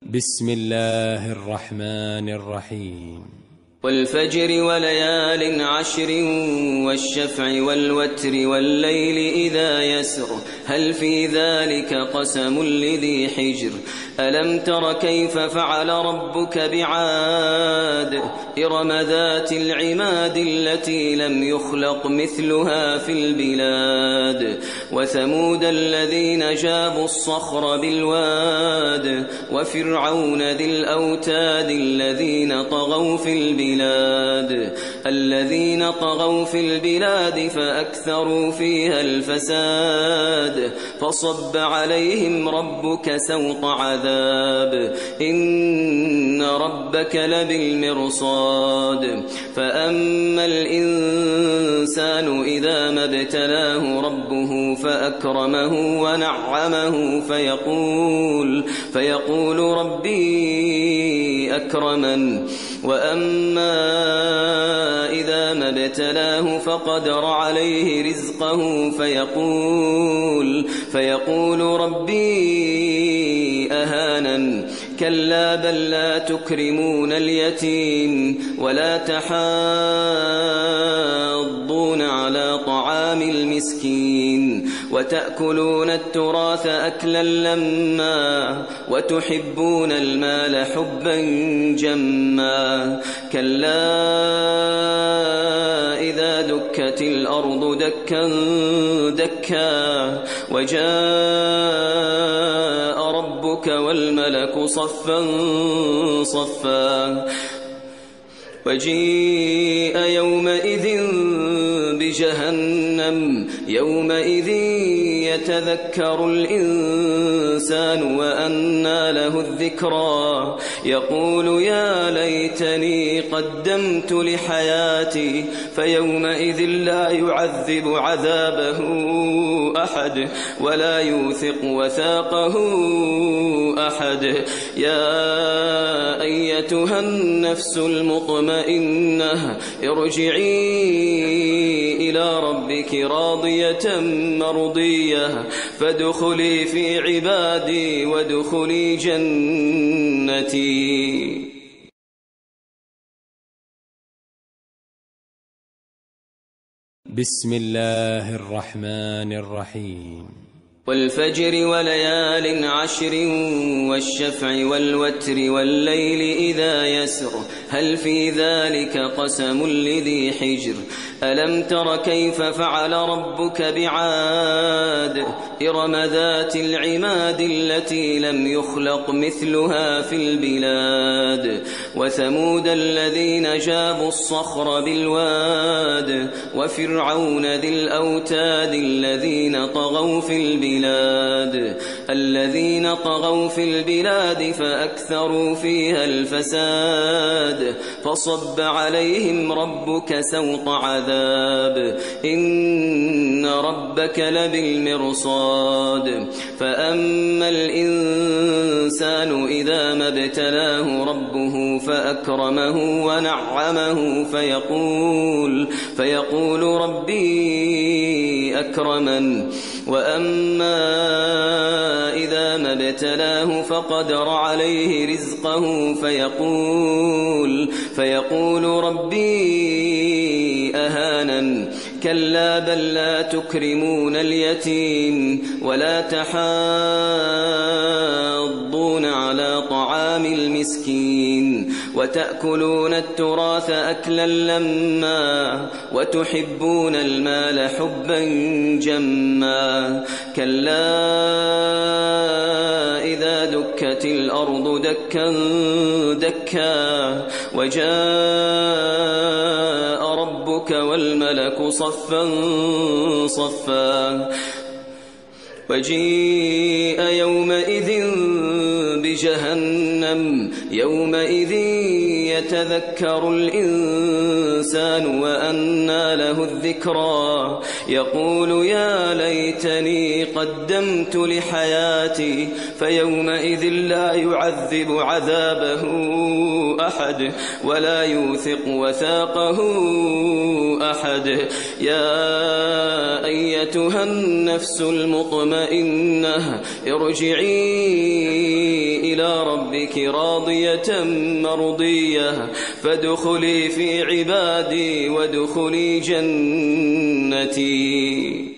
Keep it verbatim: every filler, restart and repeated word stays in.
بسم الله الرحمن الرحيم. والفجر وليال عشر والشفع والوتر والليل إذا يسر هل في ذلك قسم لذي حجر ألم تر كيف فعل ربك بعاد إرم ذات العماد التي لم يخلق مثلها في البلاد وثمود الذين جابوا الصخر بالواد وفرعون ذي الأوتاد الذين طغوا في البلاد الذين طغوا في البلاد فأكثروا فيها الفساد فصب عليهم ربك سوط عذاب إن ربك لبالمرصاد فأما الإنسان إذا ما ابتلاه ربه فأكرمه ونعمه فيقول, فيقول ربي أكرمن وأما إذا ما ابتلاه فقدر عليه رزقه فيقول, فيقول ربي أهانن كلا بل لا تكرمون اليتيم ولا تحاضون على طعام المسكين وتأكلون التراث أكلا لما وتحبون المال حبا جما كلا إذا دكت الأرض دكا دكا وجاء ربك والملك صفا صفا وجيء يومئذ بجهنم يومئذ يتذكر الإنسان وأنى له الذكرى يقول يا ليتني قدمت لحياتي فيومئذ لا يعذب عذابه أحد ولا يوثق وثاقه أحد يا أيتها النفس المطمئنة ارجعي إلى ربك راضية مرضية فادخلي في عبادي وادخلي جنتي. بسم الله الرحمن الرحيم. والفجر وليال عشر والشفع والوتر والليل إذا يسر هل في ذلك قسم لذي حجر ألم تر كيف فعل ربك بعاد إرم ذات العماد التي لم يخلق مثلها في البلاد وثمود الذين جابوا الصخر بالواد وفرعون ذي الأوتاد الذين طغوا في البلاد الذين طغوا في البلاد فأكثروا فيها الفساد فصب عليهم ربك سوط عذاب إن ربك لبالمرصاد فأما الإنسان إذا ما ابتلاه ربه فأكرمه ونعمه فيقول, فيقول ربي أكرمن وأما إذا ما ابتلاه فقدر عليه رزقه فيقول, فيقول ربي أهانن كلا بل لا تكرمون اليتيم ولا تحاضون على طعام المسكين وتأكلون التراث أكلا لما وتحبون المال حبا جما كلا إذا دكت الأرض دكا دكا وجاء ربك والملك صفا صفا وجيء يومئذ بجهنم يومئذ يتذكر الإنسان وأنى له الذكرى يقول يا ليتني قدمت لحياتي فيومئذ لا يعذب عذابه أحد ولا يوثق وثاقه أحد يا أيتها النفس المطمئنة ارجعي إلى ربك راضية مرضية فادخلي في عبادي وادخلي جنتي.